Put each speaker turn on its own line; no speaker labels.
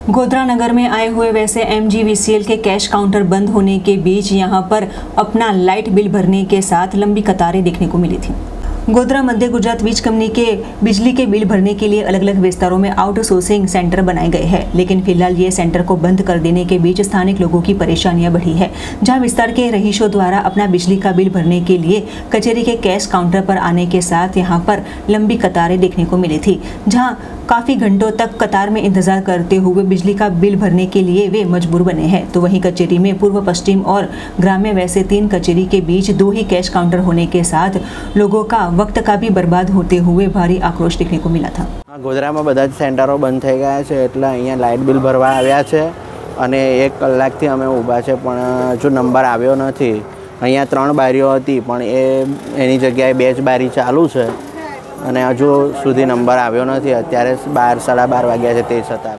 गोधरा नगर में आए हुए वैसे MGVCL के कैश काउंटर बंद होने के बीच यहां पर अपना लाइट बिल भरने के साथ लंबी कतारें देखने को मिली थी। गोधरा मध्य गुजरात वीज कंपनी के बिजली के बिल भरने के लिए अलग अलग विस्तारों में आउटसोर्सिंग सेंटर बनाए गए हैं, लेकिन फिलहाल ये सेंटर को बंद कर देने के बीच स्थानिक लोगों की परेशानियां बढ़ी है। जहां विस्तार के रहीशों द्वारा अपना बिजली का बिल भरने के लिए कचेरी के कैश काउंटर पर आने के साथ यहां पर लंबी कतारें देखने को मिली थी, जहां काफ़ी घंटों तक कतार में इंतजार करते हुए बिजली का बिल भरने के लिए वे मजबूर बने हैं। तो वहीं कचेरी में पूर्व, पश्चिम और ग्राम्य वैसे 3 कचेरी के बीच 2 ही कैश काउंटर होने के साथ लोगों का वक्त का भी बर्बाद होते हुए भारी आक्रोश देखने को मिला था।
गोधरा में બધા જ સેન્ટરો બંધ થઈ ગયા છે, એટલે અહીંયા લાઇટ બિલ ભરવા આવ્યા છે અને 1 કલાકથી અમે ઊભા છે, પણ હજુ નંબર આવ્યો નથી। અહીંયા 3 બારીઓ હતી, પણ એની જગ્યાએ 2 જ બારી ચાલુ છે અને હજુ સુધી નંબર આવ્યો નથી। અત્યારે 12 સાડા 12 વાગ્યા છે તે છતાં